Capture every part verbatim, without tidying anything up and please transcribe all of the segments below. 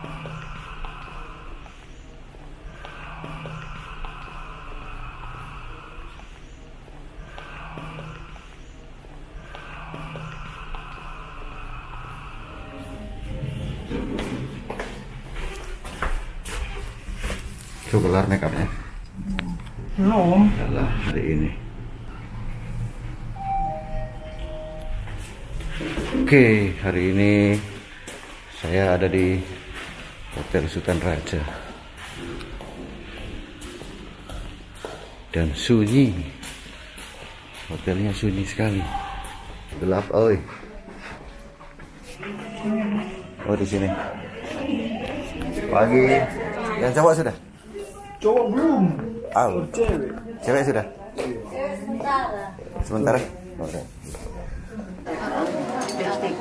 Tuh kelar make upnya? Belum. Alah, hari ini. Oke, hari ini saya ada di Hotel Sultan Raja dan sunyi. Hotelnya sunyi sekali. Gelap, oi. Oh, di sini. Pagi. Yang cowok sudah? Cowok belum. Ah, cewek. Cewek sudah? Cewek sementara. Sementara? Oke. Lipstick.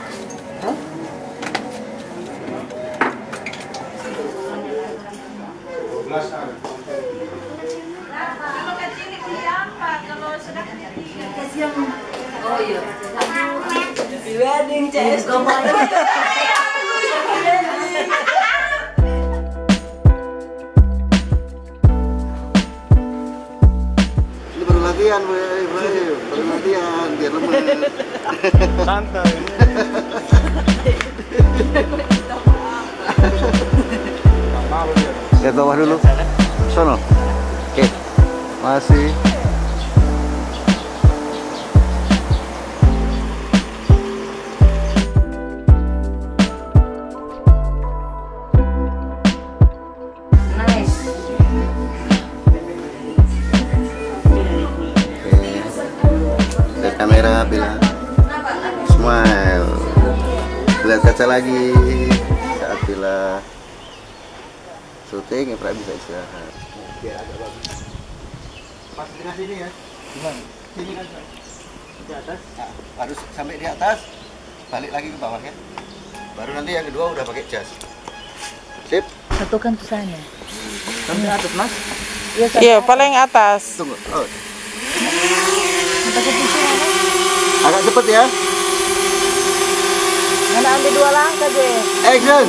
Kalau kecil ini apa? Kalau sudah kasih yang oh iya. Wedding C S Latihan, weh, weh, baru latihan biar lemes. Santai. Lihat bawah dulu. Sono. Oke. Masih. Kamera bilang smile, lihat kaca lagi saat bila syuting ya bisa istirahat. Biar agak bagus. Pas di tengah sini ya. Gimana? Sini kan di atas. Nah, harus sampai di atas, balik lagi ke bawah ya. Baru nanti yang kedua udah pakai jas. Sip. Satukan tusanya. Sampai atas mas? Iya paling atas. Tunggu. Oh. Agak cepet ya. Mana ambil dua langkah deh. Action.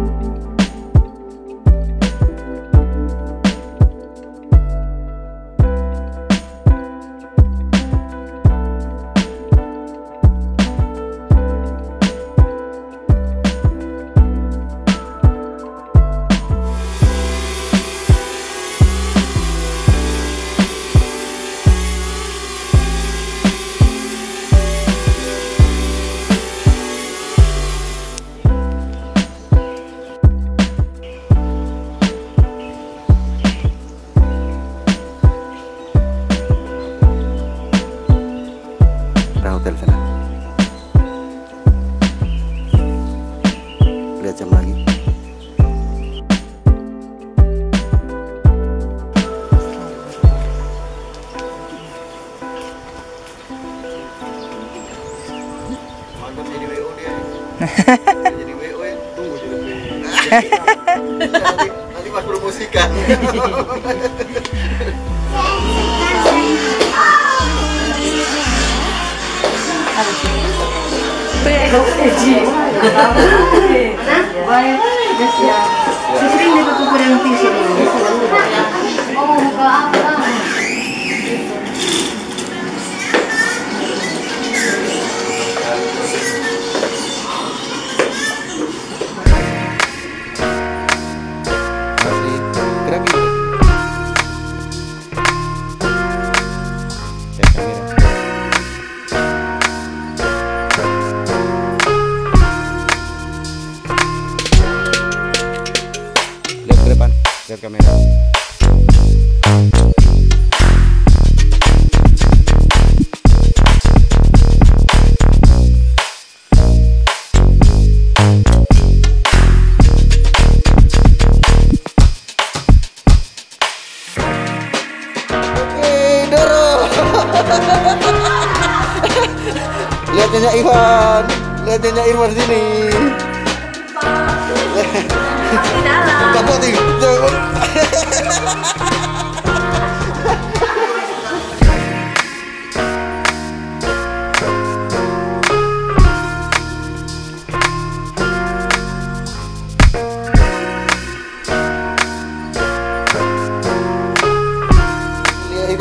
Hotel sana. Lihat jam lagi. Mantan jadi W O dia. Jadi W O ya. Tunggu jadi W O. Nanti, nanti pas promosikan. Baik, ya. Sering dia tutup yang tisu dulu. Oh, buka apa? Masih gerak gitu. Ya kamera. Lihat ke depan, lihat kamera. Lihat nyanyi Ivan, lihat nyanyi Irwan sini. Di dalam. Kamu tinggal.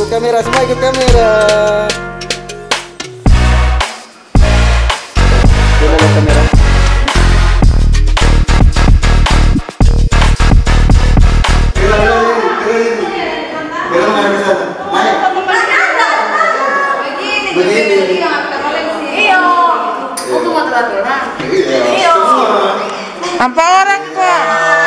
ikut kamera, semua ikut kamera. Coba lihat kamera. Begini. Iya. Untuk motor-motoran. Iya. Apa orang tua?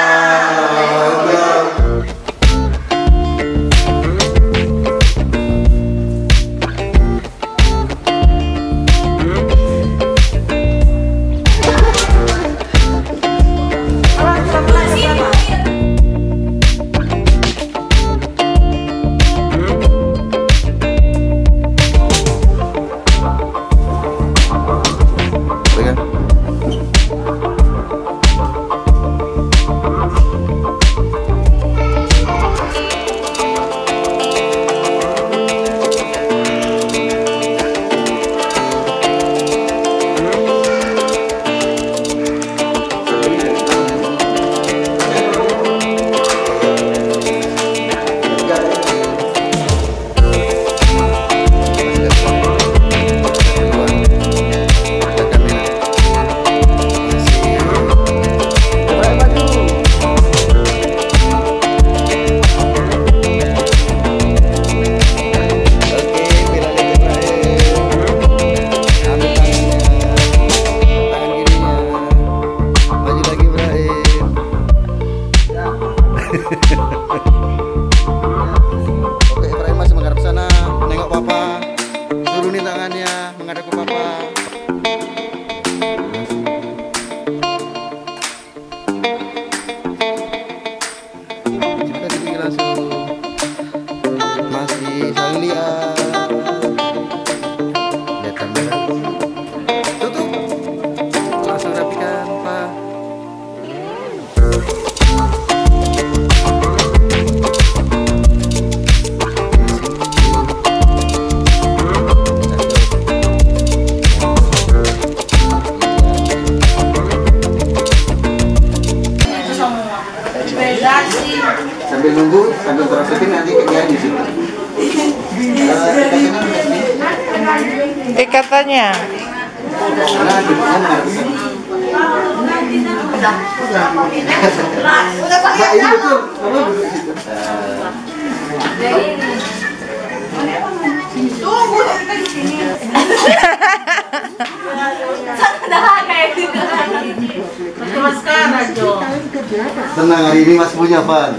Oke, Ibrahim masih menghadap sana, nengok papa. Turunin tangannya, menghadap ke papa. Kita sini langsung. Masih saling lihat. Lihat kamera. Tutup. Langsung rapikan, Pak. Sambil nunggu, sambil prosesnya nanti kerjaan di situ. Ikatannya. Nah, duduknya menghadap ke sana. Nah, ini betul. Kamu duduk di situ. Tunggu kita di sini. Maskara, Jo. Tenang, hari ini Mas punya, Van.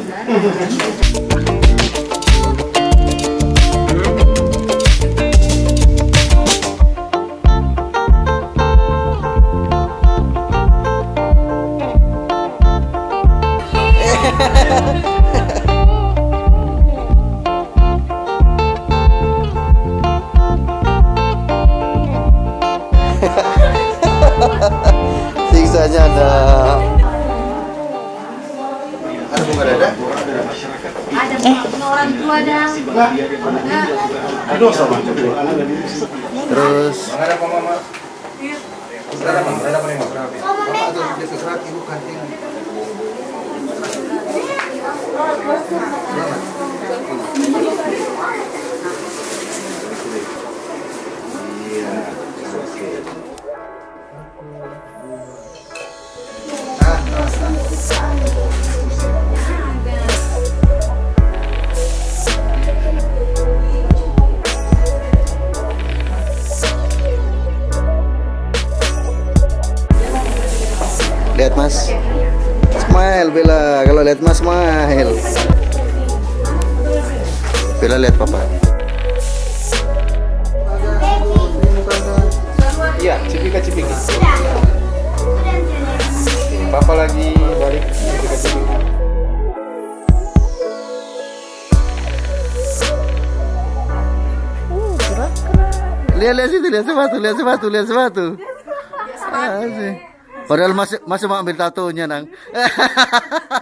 Siksanya ada. Ada bunga dada? Ada orang tua dan Aduh, sama. Terus Ada apa, Mama? Ada apa? Ada apa nih, Mas? Bapak tuh dia keserak ibu kanting. Iya, oke. Ah, ah, lihat Mas, smile Bella. Kalau lihat Mas smile. Bella lihat Papa. Iya, cipika cipika. Papa lagi balik cipika cipika. Lihat lihat situ, lihat sepatu, lihat sepatu, lihat sepatu. Ah, sih. Padahal masih masih mau ambil tatonya nang.